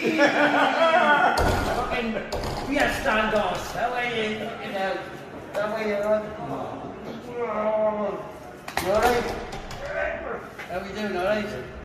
Fucking fiestandos. How are you? Fucking hell. How are you, man? You alright? How are you doing, alright?